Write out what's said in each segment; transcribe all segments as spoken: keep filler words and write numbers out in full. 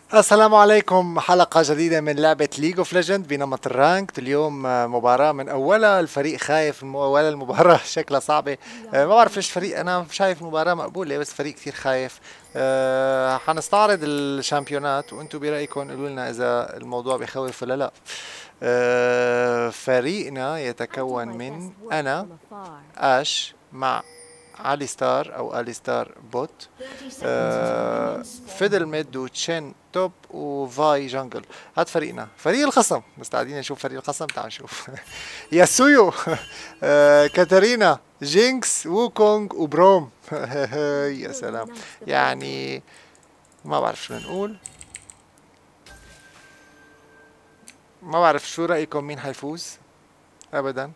السلام عليكم. حلقة جديدة من لعبة ليج اوف ليجند بنمط الرانكد. اليوم آه، مباراة من أولها الفريق خايف من أولها المباراة شكلها صعبة. آه، ما بعرف ليش فريق، أنا شايف مباراة مقبولة بس فريق كتير خايف. آه، حنستعرض الشامبيونات وانتم برأيكم قولوا لنا إذا الموضوع بخوف ولا لا. آه، فريقنا يتكون من أنا، آش مع علي ستار او الي ستار بوت، آه فيدل ميد وتشين توب وفاي جنجل. هاد فريقنا. فريق الخصم مستعدين نشوف فريق الخصم. تعال نشوف. ياسويو، آه كاتارينا، جينكس، ووكونغ وبروم. يا سلام. يعني ما بعرف شو نقول. ما بعرف شو رأيكم مين حيفوز ابدا.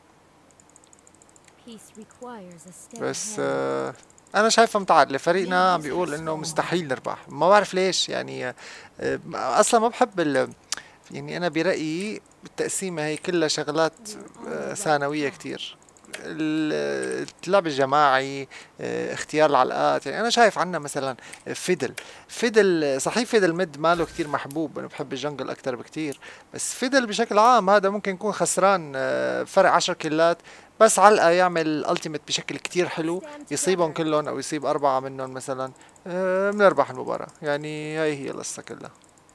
بس آه انا شايفها متعادله. فريقنا عم بيقول انه مستحيل نربح، ما بعرف ليش يعني. آه اصلا ما بحب ال يعني انا برايي التقسيمه هي كلها شغلات آه ثانويه كتير. ال- اللعب الجماعي، آه، اختيار العلاقات. يعني انا شايف عنا مثلا فيدل. فيدل صحيح فيدل ميد ماله كتير محبوب، انا بحب الجنجل اكتر بكتير. بس فيدل بشكل عام هذا ممكن يكون خسران آه، فرق عشر كيلات، بس علقة يعمل الالتيميت بشكل كتير حلو، يصيبهم كلهم او يصيب اربعة منهم مثلا. آه، بنربح المباراة. يعني هاي هي القصة كلها.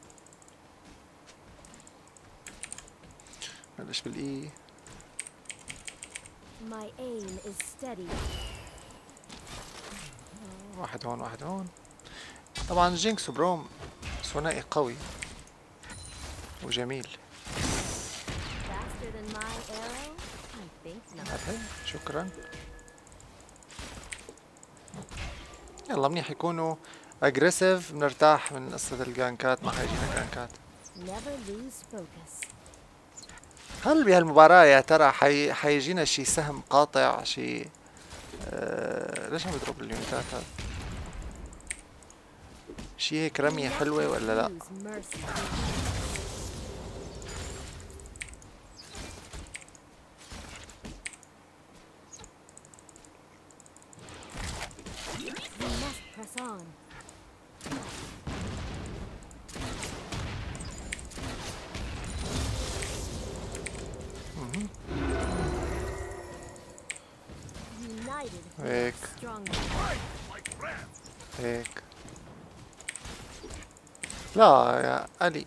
بلش بالاي. واحد هون واحد هون. طبعا جينكس وبروم ثنائي قوي وجميل. حلو، شكرا. يلا منيح يكونوا اجريسيف، بنرتاح من قصة الجانكات، ما حيجينا جانكات. هل بهالمباراة يا ترى حي... حيجينا شي سهم قاطع شي؟ آه... ليش عم يضرب اليونيتات هذا؟ شي هيك رمية حلوة ولا لا؟ مهم. هيك هيك. لا يا علي.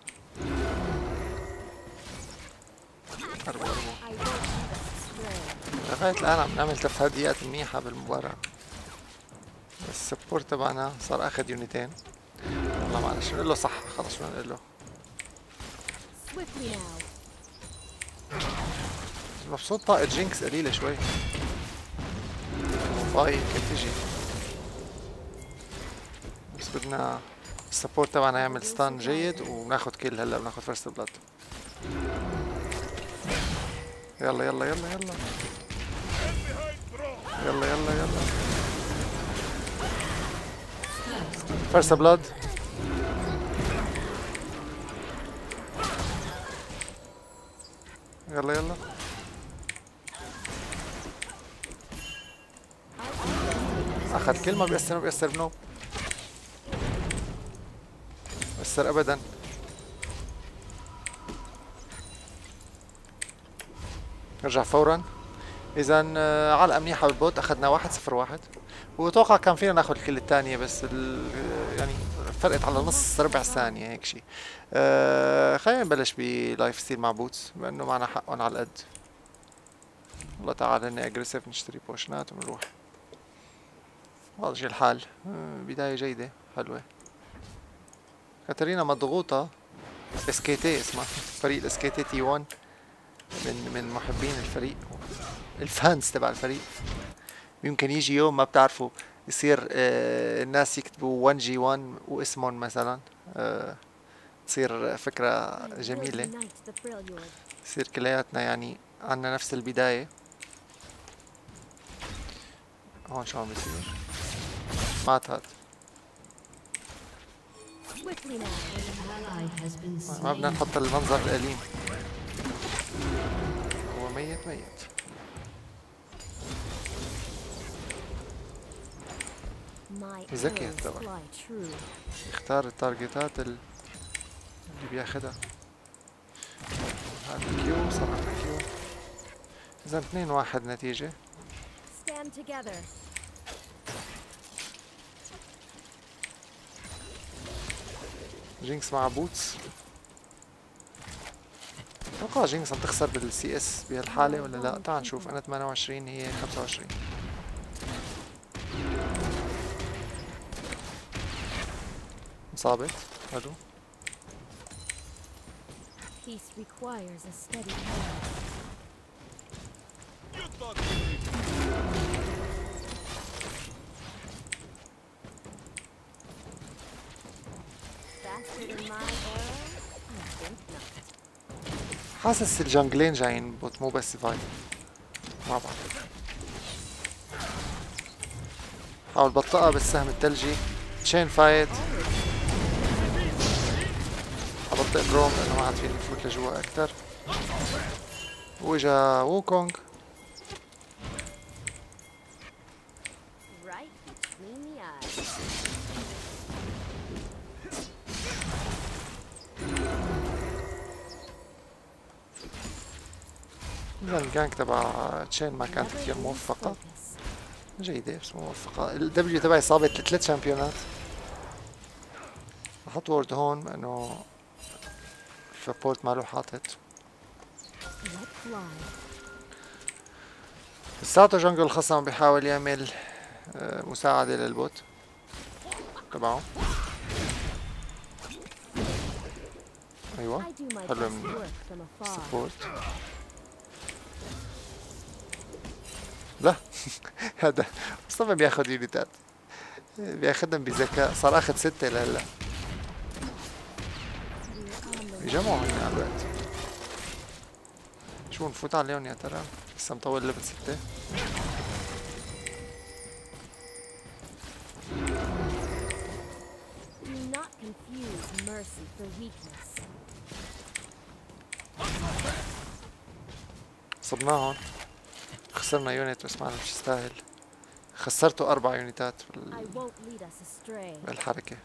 أربعة أربعة. لغاية الآن عم نعمل تفاديات منيحة بالمباراة. السبورت تبعنا صار اخذ يونيتين. والله معلش نقول له صح، خلص شو نقول له. مبسوط طاقة جينكس قليلة شوي. فاي كيف تجي. بس بدنا السبورت تبعنا يعمل ستان جيد وناخذ كيل. هلا بناخذ فيرست بلاد. يلا يلا يلا يلا يلا يلا يلا. فيرست بلاد. يلا يلا. اخذ كل ما بيأثر ما بيأثر بنوب. بيأثر ابدا. نرجع فورا. اذا آه، علقة منيحة بالبوت. اخذنا واحد صفر واحد، واتوقع كان فينا ناخذ الكل الثانية بس ال... يعني فرقت على نص ربع ثانية هيك شيء. آه خلينا نبلش بلايف ستيل مع بوتس بما انه معنا حقهم على القد. والله تعال هني اجريسيف نشتري بوشنات ونروح. واضح الحال. آه بداية جيدة حلوة. كاترينا مضغوطة. اس كي تي اسمها، فريق الاس كي تي تي واحد، من من محبين الفريق، الفانز تبع الفريق. يمكن يجي يوم ما بتعرفوا يصير آه الناس يكتبوا واحد جي واحد واسمهم مثلا. آه تصير فكرة جميلة. يصير كلياتنا يعني عنا نفس البداية. هون شو عم بيصير؟ مات هاد. ما بدنا نحط المنظر الأليم. هو ميت ميت. ذكي هالتبع، يختار التارجتات اللي بياخدها. هذا كيو، صرفنا كيو. إذا اثنين واحد نتيجة. جينكس مع بوتس. اتوقع جينكس عم تخسر بالسي اس بهالحالة ولا لا؟ تعال نشوف. انا ثمانية وعشرين هي خمسة وعشرين. انصابت. حلو. حاسس الجنجلين جايين بوت مو بس فاي مع بعض. حاول بطئها بالسهم الثلجي. تشين فايت. حبطئ بروم لانه ما عاد فيني فوت لجوا اكثر. واجا ووكونغ. إذا الجانك تبع تشين ما كانت كثير موفقة. جيدة بس موفقة. الدبليو تبعي صابت ثلاث شامبيونات. بحط وورد هون لأنه السبورت ماله حاطط. لساته جنجل الخصم بيحاول يعمل مساعدة للبوت تبعه. ايوه حلو من السبورت. لا هذا مصطفى بياخد يونيتات، بياخدهم بذكاء. صار اخذ ستة لهلا. بيجمعوا هن على الوقت. شو نفوت عليهم يا ترى؟ لسه مطول ليفل ستة. صبناهم. خسرنا يونت بس ما مش يستاهل. خسرته أربع يونتات بال... بالحركة.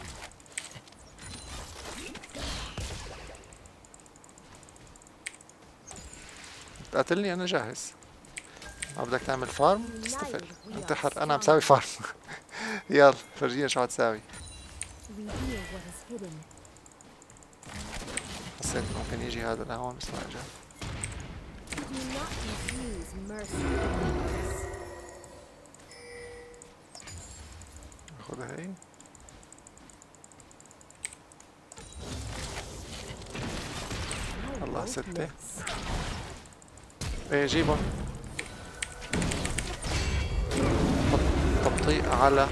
تقاتلني أنا جاهز. ما بدك تعمل فارم؟ تستفل. انتحر. أنا عم ساوي فارم. يلا فرجينا شو عتساوي. حسيت ممكن يجي هذا لهون بس ما اجى. خذها هي. الله ستة. ايه جيبهم. تبطيء على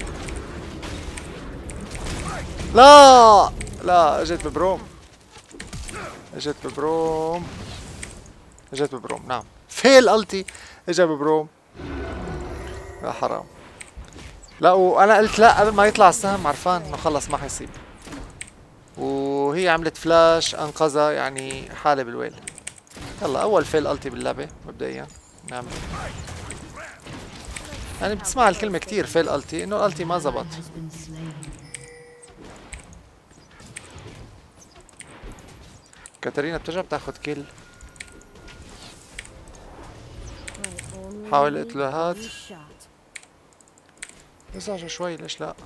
لا لا اجت ببروم. اجت ببروم. اجت ببروم نعم. فيل التي اجا ببروم. يا حرام. لا وانا قلت لا قبل ما يطلع السهم، عرفان انه خلص ما حيصيب. وهي عملت فلاش انقذها، يعني حالة بالويل. يلا اول فيل التي باللعبة مبدئيا نعمل. يعني بتسمع الكلمة كتير فيل التي، انه الالتي ما زبط. كاترينا بترجع بتاخد كيل. حاول اقتله هاد. ازعجه شوي ليش لا.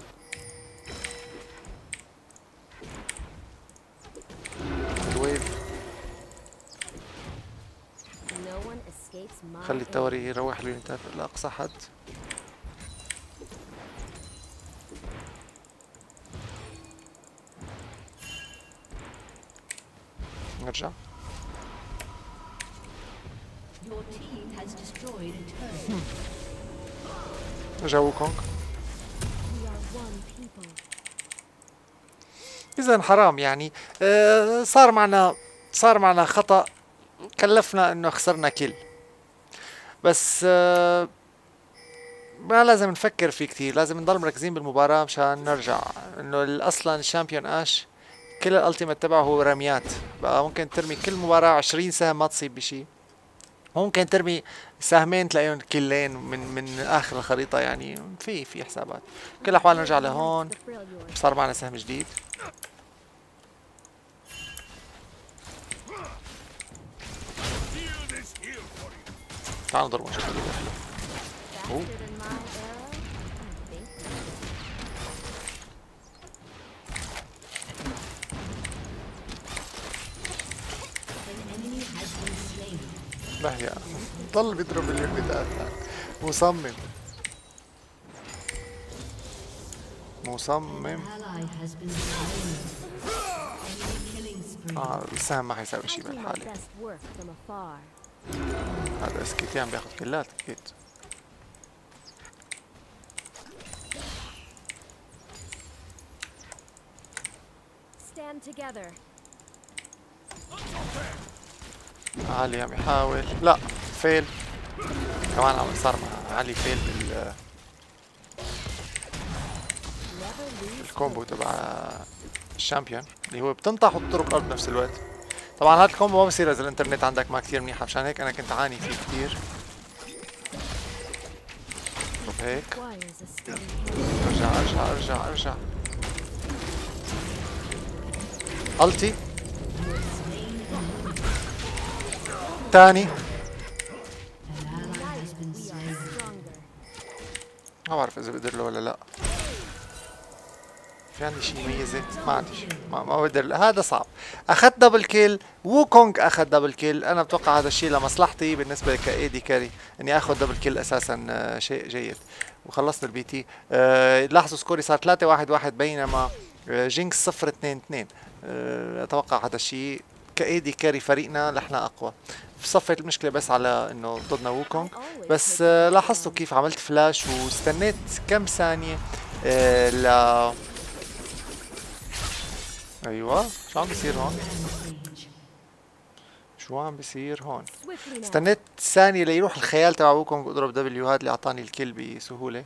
الويف. خلي التوري يروح اليونتات لأقصى حد. نرجع. رجع ووكونغ. إذا حرام يعني. آه صار معنا صار معنا خطأ كلفنا انه خسرنا كيل. بس آه ما لازم نفكر فيه كتير، لازم نضل مركزين بالمباراة مشان نرجع. انه اصلا الشامبيون اش كل الالتيميت تبعه هو رميات، بقى ممكن ترمي كل مباراة عشرين سهم ما تصيب بشي. ممكن ترمي سهمين تلاقيهم كلين من من اخر الخريطة، يعني في في حسابات. بكل الاحوال نرجع لهون، صار معنا سهم جديد. تعالوا نضربوا نشوف اللي داخل. اوه بهيا ضل بيضرب اليونيتات. مصمم مصمم. اه السهم ما حيساوي شي بالحالة. هذا اسكيتي عم بياخد كلات اكيد. علي عم يحاول، لا فيل كمان. عم صار مع علي فيل بال الكومبو تبع الشامبيون اللي هو بتنطح وتضرب الارض بنفس الوقت. طبعا هذا الكومبو ما بصير اذا الانترنت عندك ما كثير منيحه، مشان هيك انا كنت عاني فيه كثير. اضرب هيك، ارجع ارجع ارجع ارجع التي تاني. ما بعرف اذا بقدر له ولا لا. في عندي شي ميزة؟ ما عندي شي، ما, ما بقدر. هذا صعب. اخذت دبل كيل، ووكونغ اخذ دبل كيل. انا بتوقع هذا الشيء لمصلحتي بالنسبة كايدي كاري، اني اخذ دبل كيل اساسا شيء جيد. وخلصنا البي تي. أه لاحظوا سكوري صار ثلاثة واحد واحد بينما جينكس صفر اثنين اثنين. أه اتوقع هذا الشيء كايدي كاري فريقنا نحن اقوى. صفت المشكلة بس على انه ضدنا ووكونغ، بس أه لاحظتوا كيف عملت فلاش واستنيت كم ثانية أه ل ايوه. شو عم بيصير هون؟ شو عم بيصير هون؟ استنيت ثانية ليروح الخيال تبع ووكونغ واضرب دبليو، هاد اللي اعطاني الكيل بسهولة.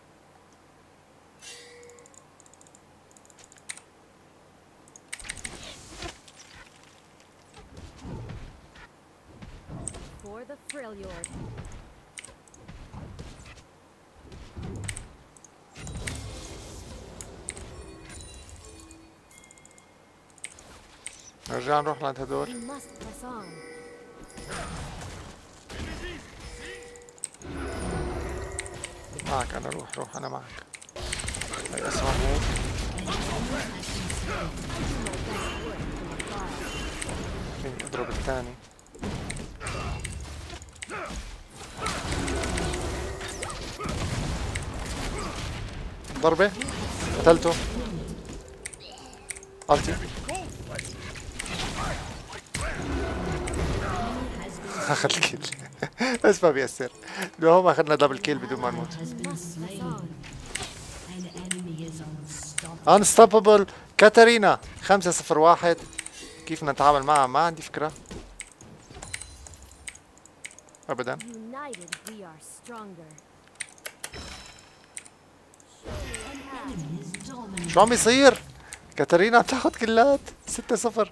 نرجع نروح لعند هدول. معك انا، روح روح انا معك. هي اسمع هيك. فيني اضرب الثاني. ضربة قتلته. التي اخذ الكيل. بس ما بيأثر، المهم اخذنا دبل كيل بدون ما نموت. انستوببل كاتارينا خمسة صفر واحد. كيف بدنا نتعامل معها ما عندي فكرة ابدا. شو عم بيصير؟ كاتارينا عم تاخذ كلات. ستة صفر.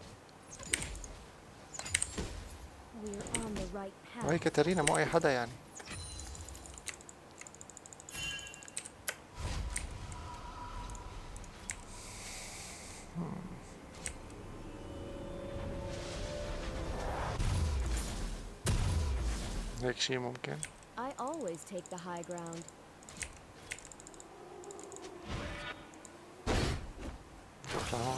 وهي كاتارينا مو اي حدا يعني. هيك شيء ممكن. I always take the high ground. روح لهون.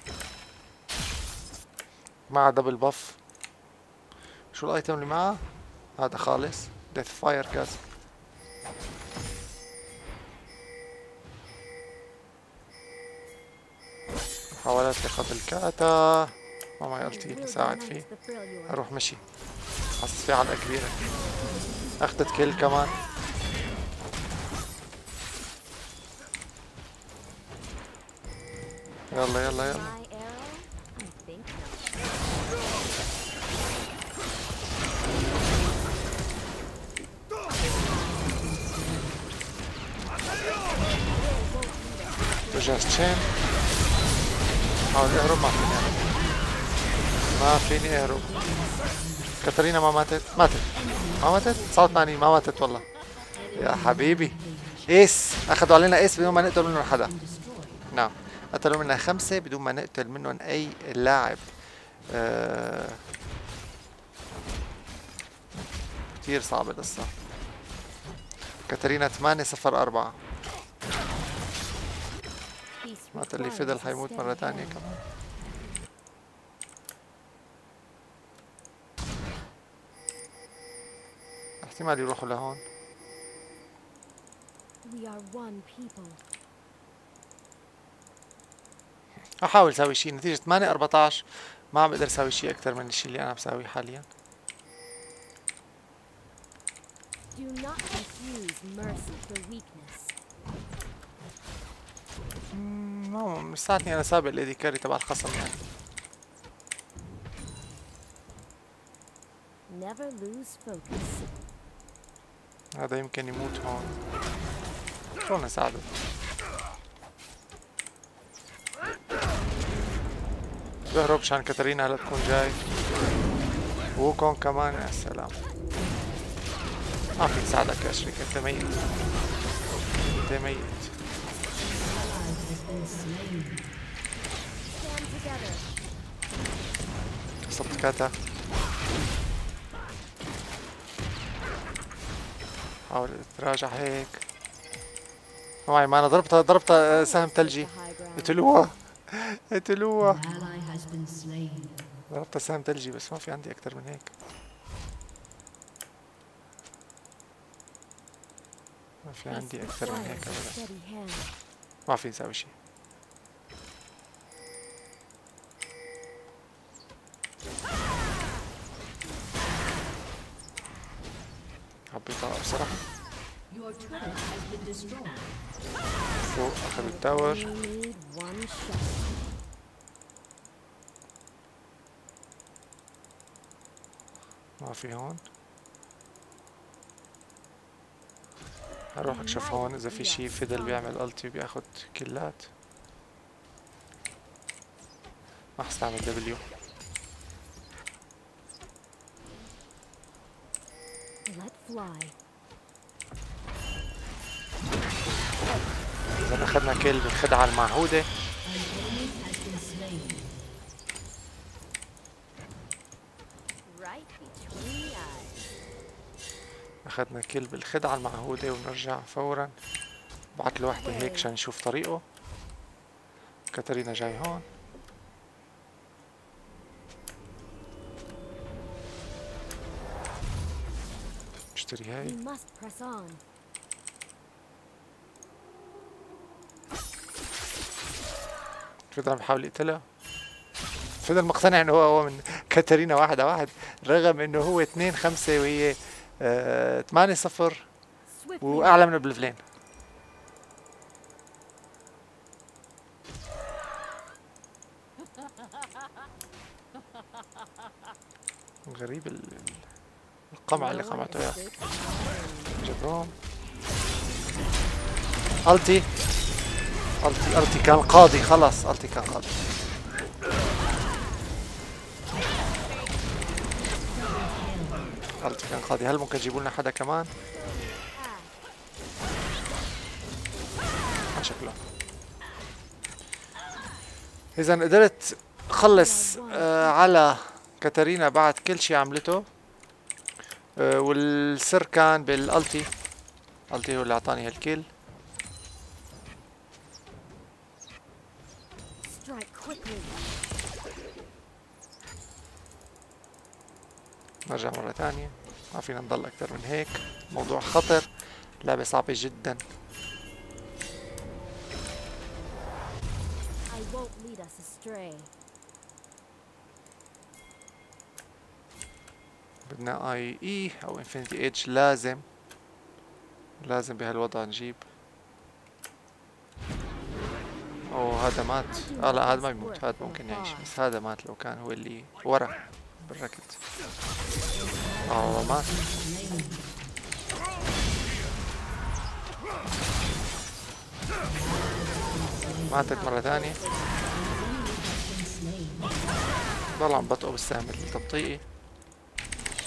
معها دبل باف. شو الايتم اللي معها؟ هذا خالص ديث فاير كاسب. محاولات لقتل كاتا. ما معي التي اساعد فيه. اروح مشي، حاسس في علقة كبيرة. اخذت كيل كمان. يلا يلا يلا. رجعت تشين. حاول اهرب. ما فيني اهرب. ما فيني اهرب. كاترينا ما ماتت، ماتت ما ماتت تسعة وثمانين، ما ماتت والله يا حبيبي. ايس، اخذوا علينا ايس بدون ما نقتل منهم حدا. نعم، قتلوا منا خمسة بدون ما نقتل منهم اي لاعب. آه... كتير صعبة القصة. كاترينا ثمانية صفر أربعة. مات اللي فضل حيموت مرة تانية كمان. احتمال يروحوا لهون. احاول اسوي شيء، نتيجة ثمانية أربعتاشر ما عم بقدر اسوي شيء اكثر من الشيء اللي انا بساويه حاليا. مم، لساتني انا سابق الايدي كاري تبع الخصم يعني. هذا يمكن يموت هون. شلون نساعده؟ بهرب عشان كاترينا هلا تكون جاي. ووكونغ كمان، يا سلام. ما في نساعدك يا شريك، انت ميت. انت ميت. صبت كاتا. حاول تراجع هيك. معي، ما انا ضربتها ضربتها سهم ثلجي. قتلوها قتلوها. ضربتها سهم ثلجي بس ما في عندي اكثر من هيك. ما في عندي اكثر من هيك ابدا. ما في نسوي شيء. حبيت اطلع بصراحة. فوق اخذ التاور. ما في هون. هروح اكشف هون اذا في شي فضل بيعمل التي بياخد كلات. ما حستعمل دبليو. اذا اخذنا كيل بالخدعة المعهودة. اخذنا كيل بالخدعة المعهودة ونرجع فورا. بعت له وحدة هيك عشان نشوف طريقه. كاترينا جاي هون. اشتري هاي. فضل عم بحاول يقتلها. فضل مقتنع انه هو هو من كاترينا واحد على واحد، رغم انه هو اثنين خمسة وهي آه ثمانية صفر واعلى منه بليفلين. غريب القمع اللي قمعته اياه. جبروم. التي التي التي كان قاضي، خلص التي كان قاضي. التي كان قاضي. هل ممكن تجيبوا لنا حدا كمان؟ ما شكله. اذا قدرت خلص آه على كاترينا بعد كل شي عملته. آه والسر كان بالالتي. التي هو اللي اعطاني هالكيل. نرجع مرة ثانية. ما فينا نضل أكثر من هيك. موضوع خطر. لعبة صعبة جدا. بدنا اي اي او انفينيتي ايدج. لازم لازم بهالوضع نجيب. اوه هذا مات. اه لا هذا ما بيموت، هذا ممكن يعيش، بس هذا مات لو كان هو اللي ورا بالركض. اه والله مات. ماتت مرة ثانية. ضل عم بطئه بالسهم التبطيئي.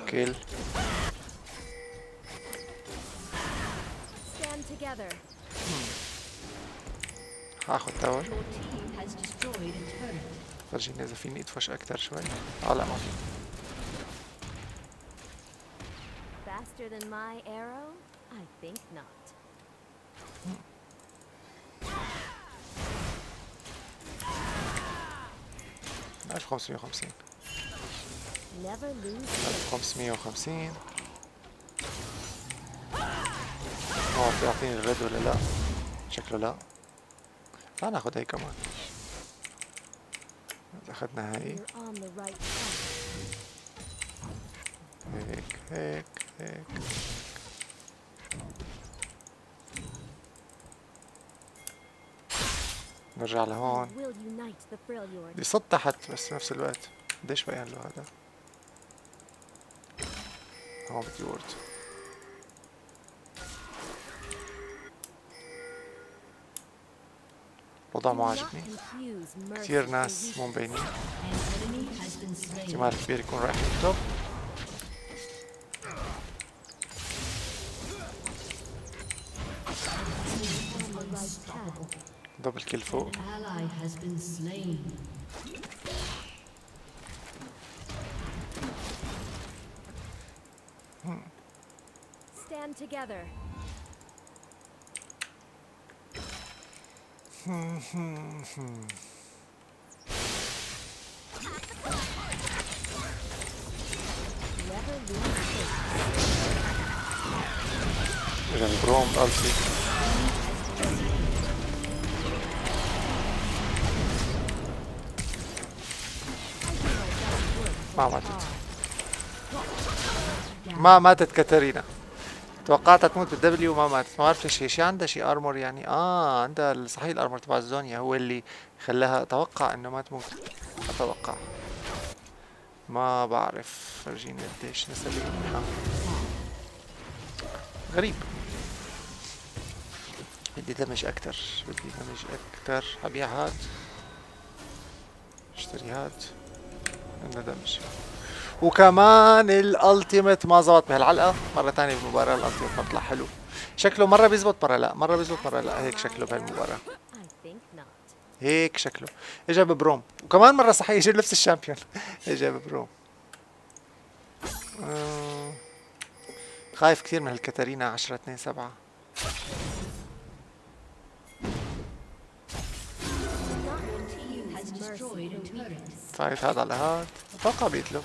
كيل. هاخد تاور. فرجيني اذا فيني ادفش اكتر شوي. اه لا ما في. Faster than my arrow? I think not. ألف وخمسمية وخمسين. Never lose. ألف وخمسمية وخمسين. هو بيعطيني الرد ولا لا؟ شكله لا. تعال ناخد هي كمان. إذا أخدنا هاي. هيك هيك هيك. نرجع لهون. بدي صد تحت بس بنفس الوقت. قديش بقى له هذا؟ هون بدي وورد. الوضع مو عاجبني. كثير ناس مو مبينين. احتمال كبير يكون رايح التوب. دبل كيل فوق. Stand together. اجا البروم الفي. ما ماتت. ما ماتت كاتارينا. توقعتها تموت بالدبليو وما ماتت. ما بعرف ليش هي شي عندها شي ارمور يعني. اه عندها صحيح الارمور تبع الزونيا هو اللي خلاها اتوقع انه ما تموت. اتوقع. ما بعرف. فرجيني قديش نسبي منها. غريب. بدي دمج اكتر. بدي دمج اكتر. ابيع هاد. اشتري هاد. عندنا دمج. وكمان الالتيميت ما زبط بهالعلقه. مره ثانيه بالمباراه الالتيميت ما بيطلع حلو. شكله مره بيزبط مره لا. مره بيزبط مره لا. هيك شكله بهالمباراه. هيك شكله. اجا ببروم. وكمان مره صحيح اجى بنفس الشامبيون. اجا ببروم. آه. خايف كثير من هالكاتارينا. عشرة اثنين سبعة. فايت هذا على هاد. اتوقع بيقتله.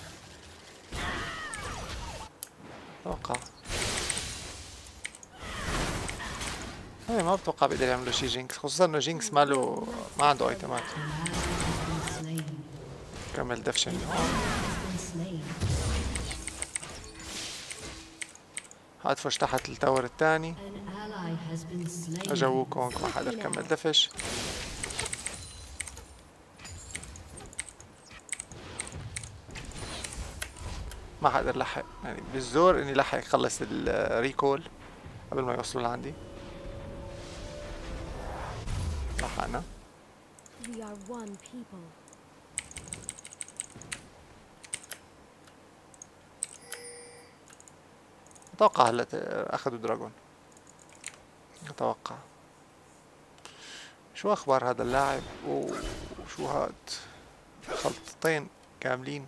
اتوقع. ايه ما بتوقع بيقدر يعملوا شي جينكس. خصوصا انه جينكس ماله ما عنده ايتمات. كمل دفشن هون. هادفش تحت التاور الثاني. اجا ووكونغ ما حدا كمل دفش. ما حقدر لحق يعني بالزور اني لحق يخلص الريكول قبل ما يوصلوا لعندي. لحقنا. اتوقع هلا اخذوا دراجون. اتوقع. شو اخبار هذا اللاعب وشو هاد خلطتين كاملين.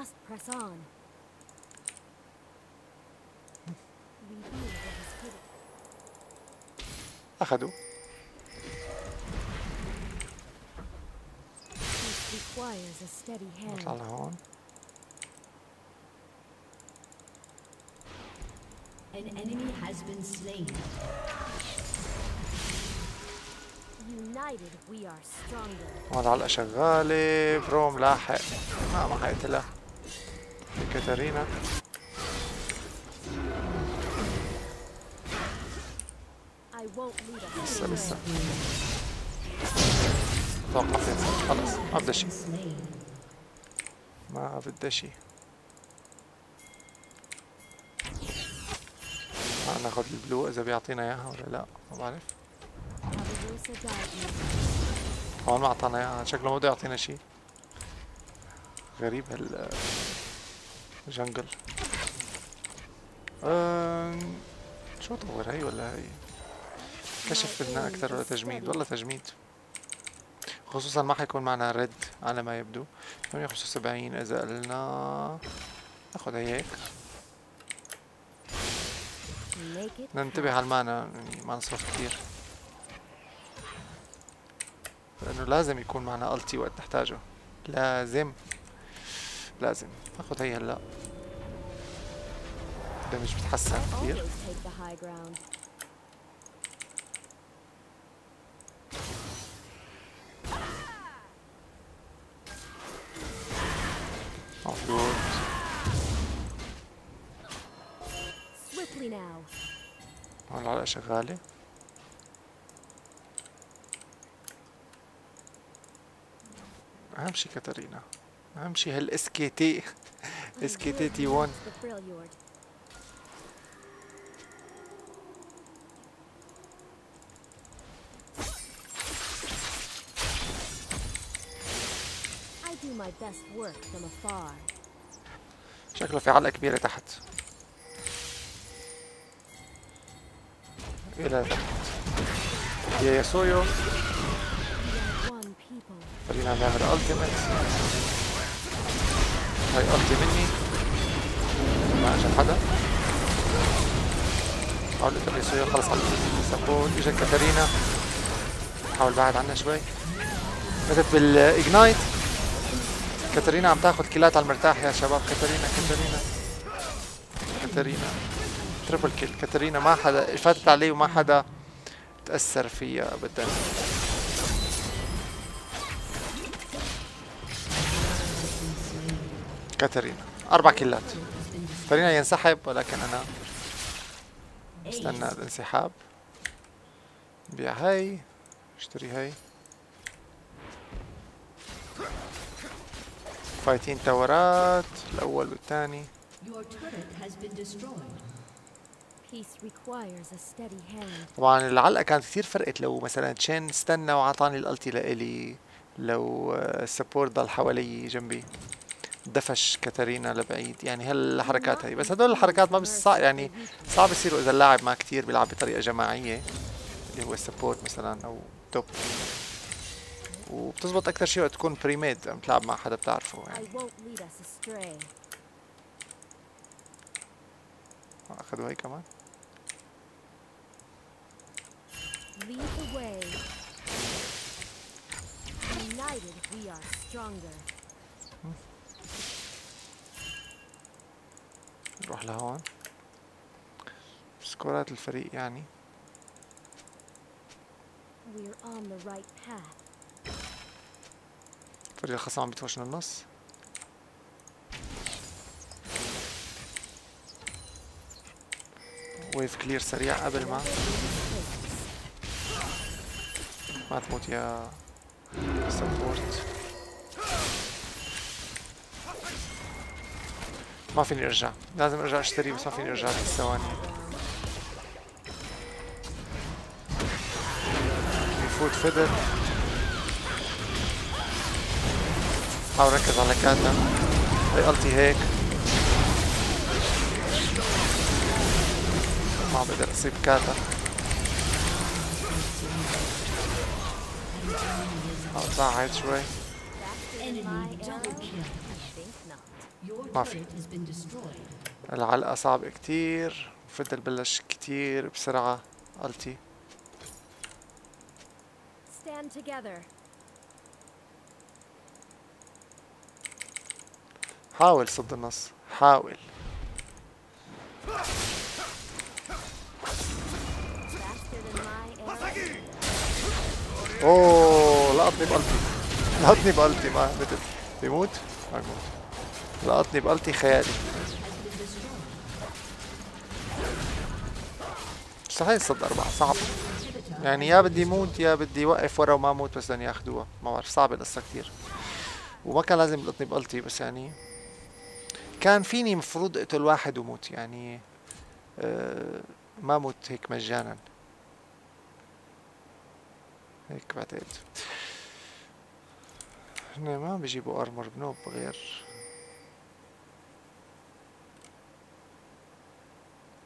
اخذوا. نطلع لهون. An enemy has been slain. United we are stronger. هون العلقة شغالة. بروم لاحق. ما ما حيقتلها. كاتارينا. لسه لسه. اتوقع فين خلص ما بدها شي. ما بدها شي. ناخذ البلو اذا بيعطينا اياها ولا لا ما بعرف. هون ما اعطانا اياها. شكله ما بده يعطينا شي. غريب هال جنجل. أم... شو طور هي ولا هي؟ كشف لنا اكثر ولا تجميد؟ والله تجميد، خصوصا ما حيكون معنا ريد على ما يبدو. ثمانية وخمسة وسبعين اذا قلنا ناخذ هيك. ننتبه على المانا، يعني ما نصرف كثير، لانه لازم يكون معنا التي وقت نحتاجه، لازم لازم. ناخذ هي هلا، الدمج بتحسن كثير. مفروض هون العلقة شغالة. اهم شي كاتارينا، اهم شي هالاس كي تي اس كي تي تي واحد. شكله في علقة كبيرة تحت، إلى تحت يا ياسويو. خلينا نعمل التيميت. هاي التي مني، ما اجى حدا. حاول اقدر ياسويو خلص على السبورت. اجا كاتارينا، حاول بعد عنا شوي. ماتت بالاجنايت. كاتارينا عم تاخذ كيلات على المرتاح يا شباب. كاتارينا كاتارينا كاتارينا تربل كيل. كاتارينا ما حدا فاتت عليه وما حدا تأثر فيها ابدا. كاتارينا اربع كيلات. كاتارينا ينسحب، ولكن انا استنى الانسحاب. بيع هاي، اشتري هاي. فايتين تاورات الاول والثاني. طبعا العلقة كانت كثير فرقت. لو مثلا تشين استنى وعطاني الالتي لإلي، لو السبورت ضل حوالي جنبي، دفش كاتارينا لبعيد. يعني هالحركات هي، بس هدول الحركات ما بس يعني صعب يصيروا اذا اللاعب ما كثير بيلعب بطريقة جماعية، اللي هو السبورت مثلا او توب. وبتزبط اكثر شيء وقت تكون بريميد عم تلعب مع حدا بتعرفه يعني. اخذوا هي كمان. نروح لهون. سكورات الفريق يعني. فريق الخصم عم بيتوش من النص. ويف كلير سريع قبل ما ما تموت يا سبورت. ما فيني ارجع، لازم ارجع اشتري، بس ما فيني ارجع بالثواني. يفوت فيدر. حاول ركز على كاتا. هي التي هيك ما بقدر اصيب كاتا. حاول بعد شوي. ما في. العلقة صعبة كتير. فيدر بلش كتير بسرعة. التي حاول صد النص، حاول. اوه لقطني بقلتي، لقطني بقلتي. ما مثل بيموت ما بيموت. لقطني بقلتي خيالي. مستحيل صد أربعة، صعب يعني. يا بدي موت يا بدي وقف ورا وما موت بس بدهم ياخذوها. ما بعرف، صعبة القصة كثير. وما كان لازم يلقطني بقلتي، بس يعني كان فيني مفروض اقتل واحد وموت يعني. أه ما موت هيك مجانا. هيك بعتقد. هن ما بيجيبوا ارمر بنوب غير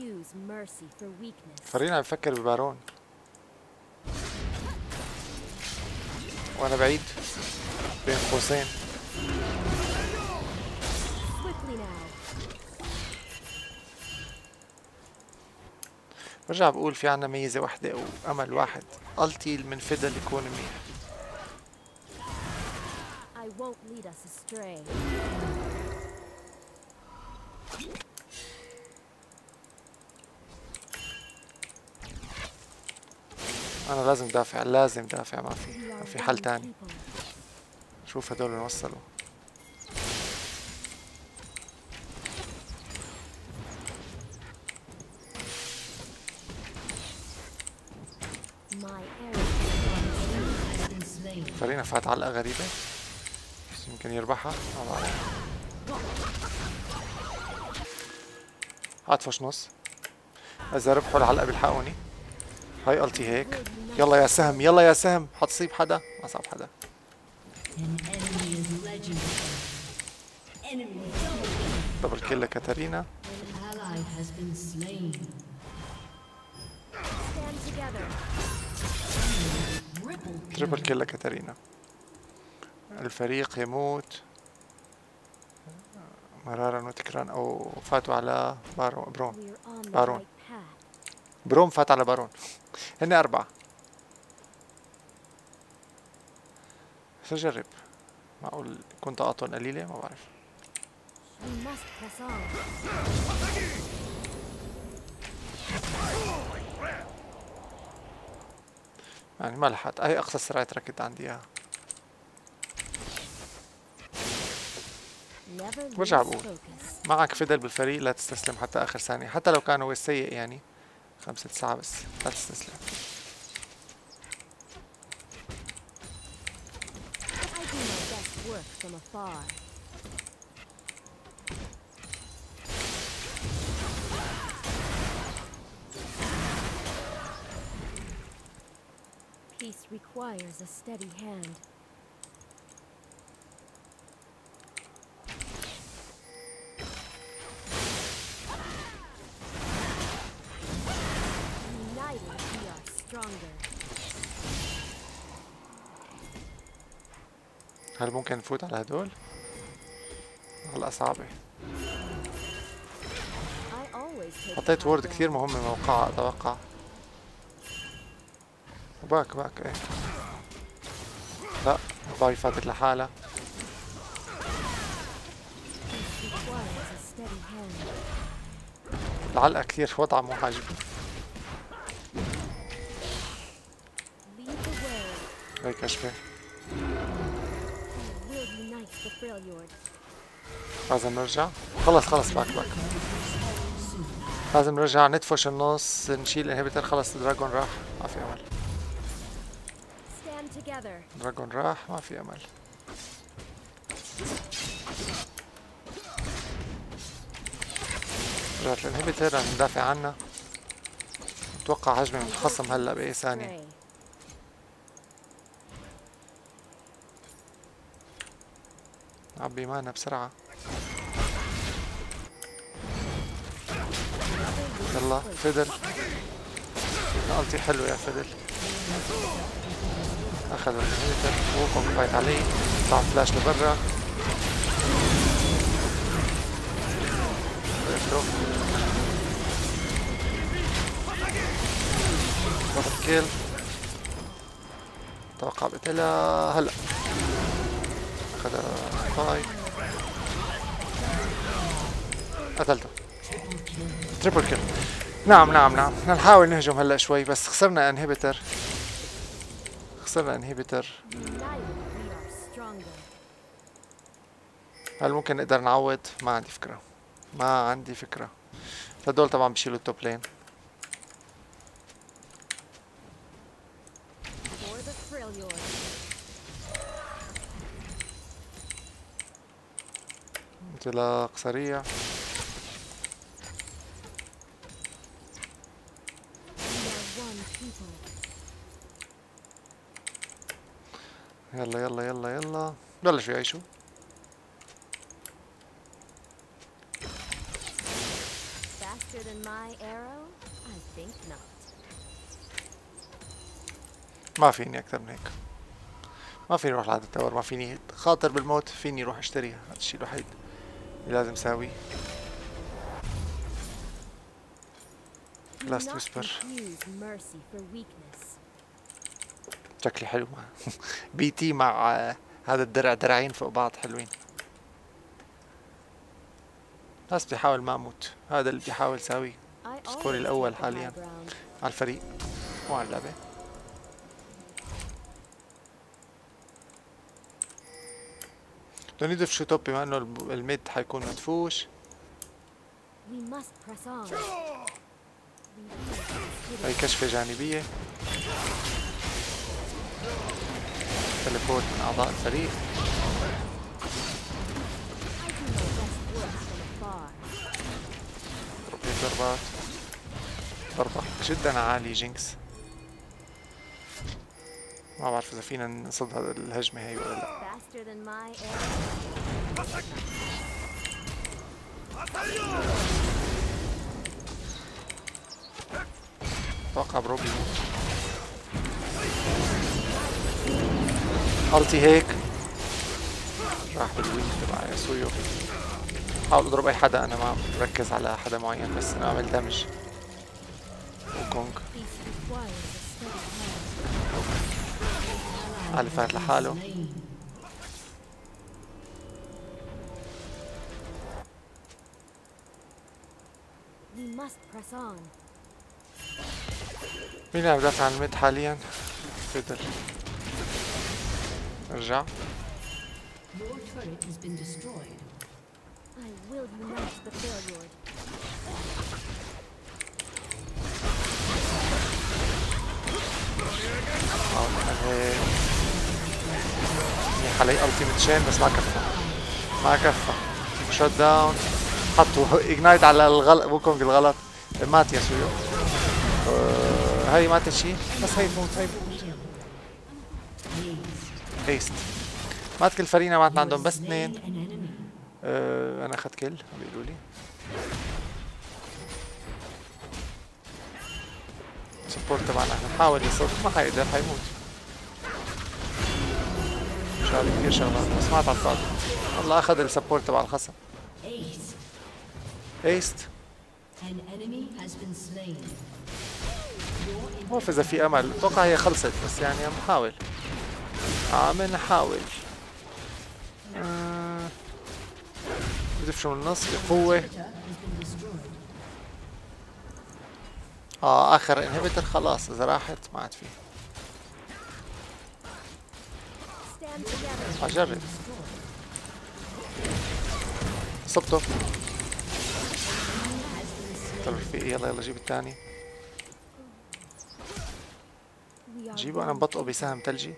use mercy for weakness. فريقنا بفكر ببارون وانا بعيد بين قوسين. Swiftly now. برجع بقول في عنا ميزة واحدة وأمل واحد، ألتي من فيدل يكون منيح. I won't lead us astray. أنا لازم دافع، لازم دافع، ما في We ما are في حل one تاني. people. شوف هدول وين وصلوا. My arrow فريقنا فات علقة غريبة بس يمكن يربحها، ما بعرف. عطفش نص، إذا ربحوا العلقة بيلحقوني. هاي ألتي هيك. يلا يا سهم، يلا يا سهم، حتصيب حدا؟ ما صاب حدا. دبل كيل لكاتارينا. stand together. تريبل كيل لكاتارينا. الفريق يموت مرارا وتكرارا، او فاتوا على بارون برون. We're on the بارون. right path. بروم فات على بارون. هن أربعة. سأجرب، معقول يكون طاقتهم قليلة، ما بعرف. We must press on. يعني ما لحقت، هي أقصى سرعة ركض عندي إياها. Never برجع lose بقول focus. معك فيدل بالفريق، لا تستسلم حتى آخر ثانية، حتى لو كان هو السيء يعني. خمسة ساعة بس، لا تستسلم. I do my best work from afar. Peace requires a steady hand. United, we are stronger. هل ممكن نفوت على هدول؟ هلا صعبة. I always take حطيت the high وورد كثير ground. مهم موقعها أتوقع. باك باك ايه. لا باي فاتت لحالها. Peace requires a steady hand. العلقة كثير وضعها مو عاجبني. Lead the way. هيك أشبه. We will unite the Freljord. لازم نرجع. خلص خلص باك باك. لازم نرجع ندفش النص، نشيل انهبيتر. خلص دراجون راح، ما في أمل. Stand together. دراجون راح، ما في أمل. رجعت الانهبيتر رح ندافع عنها. اتوقع هجمة من الخصم هلا بأي ثانية. Stray. عبي مانا بسرعة. يلا فيدل، نقلتي حلو يا فيدل. اخذ الانهبيتر، وقف فايت عليه، طلع فلاش لبرا. ضغط كيل. اتوقع بقتلها هلا. اخذها فايت، قتلته. تريبل كيل. نعم نعم نعم، بدنا نحاول نهجم هلا شوي، بس خسرنا انهبيتر. خسرنا انهبيتر. United, we are stronger. هل ممكن نقدر نعوض؟ ما عندي فكرة، ما عندي فكرة. هدول طبعا بيشيلوا التوب لين. For the Freljord. انطلاق سريع. We are one people. يلا يلا يلا يلا، بلشوا يعيشوا. Faster than my my arrow? I think not. ما فيني اكثر من هيك. ما فيني اروح لهذا التاور، ما فيني خاطر بالموت، فيني اروح اشتريها، هذا الشيء الوحيد اللي لازم اساويه. Do لاست not ويسبر. confuse mercy for weakness. شكلي حلو مع بي تي مع آه، هذا الدرع، درعين فوق بعض حلوين. بس بدي احاول ما اموت، هذا اللي بدي احاول اساويه. I سكوري always الاول take the حاليا high ground. على الفريق مو على اللعبة. بدنا نضيف شو توب بما انه الب- الميد حيكون مدفوش. We must press on. هي كشفة جانبية. تليبورت من اعضاء الفريق. I do my best work from afar. ضرب هيك ضربات. ضربة جدا عالية جينكس. ما بعرف اذا فينا نصد هذا الهجمة هي ولا لا. Faster than my arrow. اتوقع بروبي التي هيك راح بالوينج تبع ياسويو. حاول اضرب اي حدا، انا ما بركز على حدا معين بس انا اعمل دمج. وكونغ Peace requires a steady hand. على فات لحاله. We must press on. مين عم يدافع عن الميد حاليا؟ فيدر. ارجع. Your turret has been destroyed. I will unite the failure. هيك منيح علي التيميت شين بس ما كفى. ما كفى. شوت داون. حطوا اجنايت على الغلط، ووكونج الغلط. مات ياسويو. أه هاي ماتت شي بس هي تموت، هي بتموت. هيست. مات كل فريقنا، مات عندهم بس اثنين. أه انا اخذت كل عم بيقولوا لي. السبورت تبعنا احنا نحاول يصد، ما حيقدر، حيموت. شغله كثير شغلات بس مات على الفاضي. والله اخذ السبورت تبع الخصم. Ace. هيست. An enemy has been slain. ما بعرف اذا في امل، اتوقع هي خلصت بس يعني عم نحاول. عم نحاول. آه. بدفشوا من النص بقوة. Has been destroyed. اه اخر انهبيتر خلاص، اذا راحت ما عاد في. Stand together. حجرب. صبته. طلع في يلا يلا جيب الثاني. We are جيبه، انا one مبطئه بسهم ثلجي.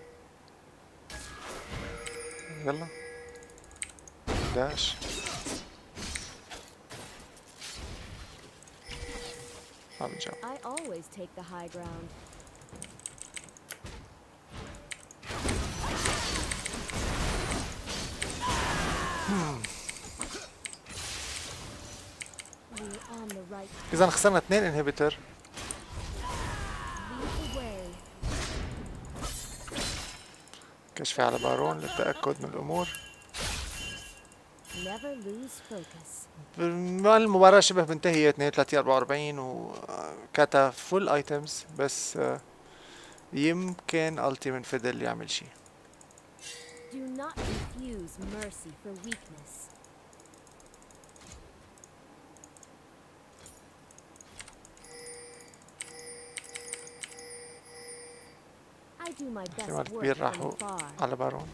يلا. داش. ما بنجاوب. I always take the high ground. We're on the right. اذا خسرنا اثنين انهبيتر. Lead the way. كشفي على بارون للتأكد من الأمور. Never lose focus. بما المباراة شبه منتهية اثنين وثلاثين أربعة وأربعين وكاتا فول ايتمز بس آه، يمكن التي من فيدل يعمل شي. Do not confuse mercy for weakness. I do my best احتمال work كبير from راحوا afar. على بارون.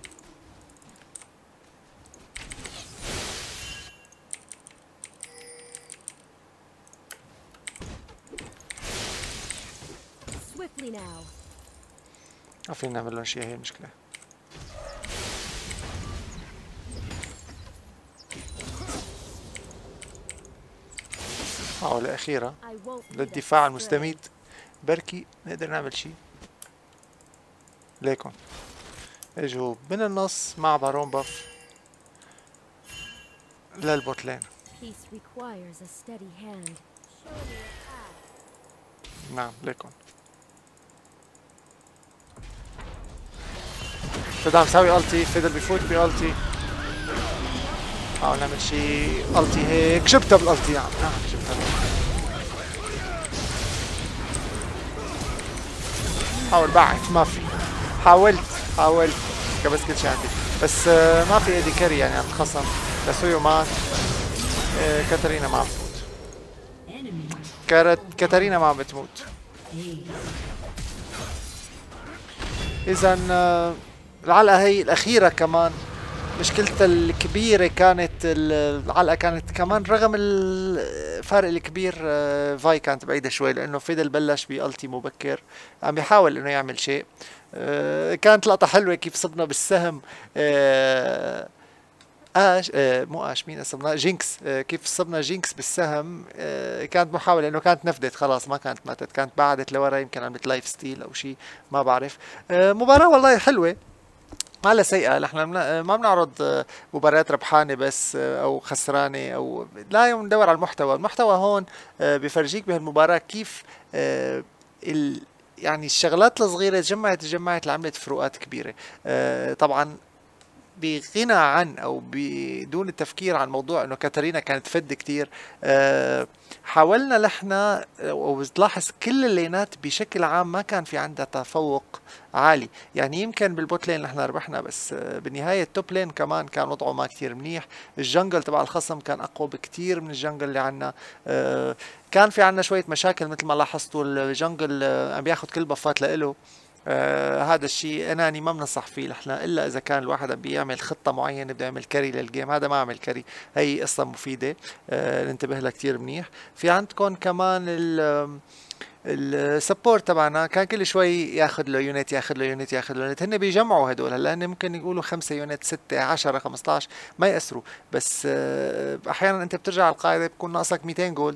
Swiftly now. ما فينا نعمل لهم شي، هي المشكلة. محاولة أخيرة I won't lead us للدفاع astray. المستميت، بركي نقدر نعمل شي. ليكن اجوا من النص مع بارون باف للبوت لين. Peace requires a steady hand. Show me your path. نعم ليكن فضل عم يساوي التي، فضل بفوت بالتي. حاول نعمل شي التي هيك، جبتها بالالتي. نعم نعم جبتها. حاول بعد، ما في. حاولت حاولت بس كل شي عندي، بس آه ما في ايدي كاري يعني عند الخصم. لاسويو مات. آه كاتارينا ما عم بتموت. كارت كاتارينا ما عم بتموت. اذا آه العلقة هي الأخيرة كمان مشكلتها الكبيرة كانت العلقة كانت كمان رغم الفارق الكبير. فاي كانت بعيدة شوي لأنه فيدل بلش بألتي مبكر عم بيحاول إنه يعمل شيء. كانت لقطة حلوة كيف صبنا بالسهم اش آه مو اش مين اسمنا جينكس. آه كيف صبنا جينكس بالسهم. آه كانت محاولة انه كانت نفدت خلاص ما كانت ماتت، كانت بعدت لورا يمكن عملت لايف ستيل او شيء ما بعرف. آه مباراة والله حلوة ما لها سيئة. نحن ما بنعرض مباريات ربحانة بس او خسرانة او لا، يوم ندور على المحتوى. المحتوى هون بفرجيك بهالمباراة كيف ال يعني الشغلات الصغيرة تجمعت تجمعت لعملت فروقات كبيرة. طبعا بغنى عن او بدون التفكير عن موضوع انه كاتارينا كانت فد كتير. أه حاولنا لحنا وتلاحظ كل اللينات بشكل عام ما كان في عندها تفوق عالي. يعني يمكن بالبوت لين نحن ربحنا، بس أه بالنهاية التوب لين كمان كان وضعه ما كتير منيح. الجنجل تبع الخصم كان اقوى بكتير من الجنجل اللي عنا. أه كان في عنا شوية مشاكل مثل ما لاحظتوا. الجنجل أه عم بياخد كل بفات لإله. آه هذا الشيء اناني ما بنصح فيه نحن الا اذا كان الواحد عم بيعمل خطه معينه بده يعمل كاري للجيم. هذا ما عمل كاري، هي قصه مفيده آه ننتبه لها كثير منيح. في عندكم كمان ال السبورت تبعنا كان كل شوي ياخذ له يونت ياخذ له يونت ياخذ له يونت. هن بيجمعوا هدول، هلا هن ممكن يقولوا خمسة يونت ستة عشرة خمسطعش ما يأثروا، بس آه احيانا انت بترجع على القاعده بكون ناقصك مئتين جولد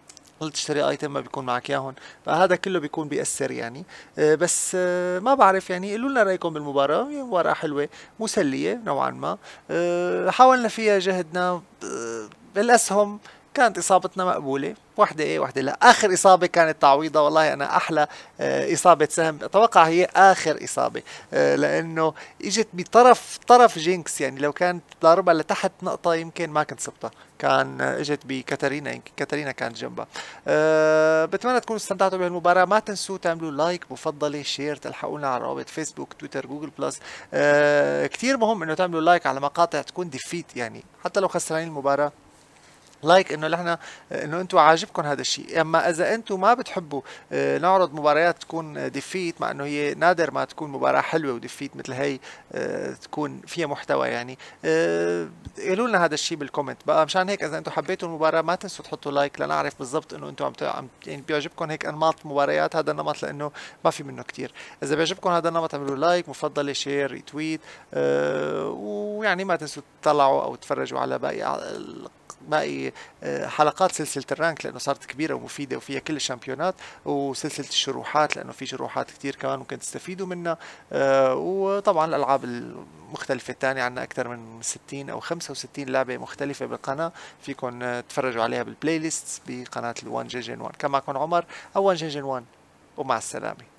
تشتري ايتم ما بيكون معك ياهن، فهذا كله بيكون بيأثر يعني. أه بس أه ما بعرف يعني. قولوا لنا رايكم بالمباراه. مباراه حلوه مسليه نوعا ما. أه حاولنا فيها جهدنا. أه بالاسهم كانت اصابتنا مقبوله، واحدة ايه واحدة لا. اخر اصابة كانت تعويضة. والله انا احلى اه اصابة سهم اتوقع هي اخر اصابة. اه لانه اجت بطرف طرف جينكس، يعني لو كانت ضاربها لتحت نقطة يمكن ما كنت صبتها. كان اه اجت بكاتارينا، يمكن كاتارينا كانت جنبها. اه بتمنى تكونوا استمتعتوا بهالمباراة. ما تنسوا تعملوا لايك مفضلة شير، تلحقونا على روابط فيسبوك تويتر جوجل بلس. اه كتير مهم انه تعملوا لايك على مقاطع تكون ديفيت، يعني حتى لو خسرانين المباراة لايك انه نحن انه انتم عاجبكم هذا الشيء. اما اذا انتم ما بتحبوا اه نعرض مباريات تكون ديفيت، مع انه هي نادر ما تكون مباراه حلوه وديفيت مثل هي اه تكون فيها محتوى يعني. اه قولوا لنا هذا الشيء بالكومنت بقى. مشان هيك اذا انتم حبيتوا المباراه ما تنسوا تحطوا لايك لنعرف بالضبط انه انتم عم عم يعني بيعجبكم هيك انماط مباريات. هذا النمط لانه ما في منه كثير. اذا بيعجبكم هذا النمط اعملوا لايك مفضله شير ريتويت. اه ويعني ما تنسوا تطلعوا او تتفرجوا على باقي باقي حلقات سلسلة الرانك لأنه صارت كبيرة ومفيدة وفيها كل الشامبيونات، وسلسلة الشروحات لأنه في شروحات كتير كمان ممكن تستفيدوا منها. آه وطبعا الألعاب المختلفة الثانية عنا أكثر من ستين أو خمسة وستين لعبة مختلفة بالقناة، فيكم تتفرجوا عليها بالبلاي ليست بقناة الوان جيجن وان. كان معكم عمر أو وان جيجن وان، ومع السلامة.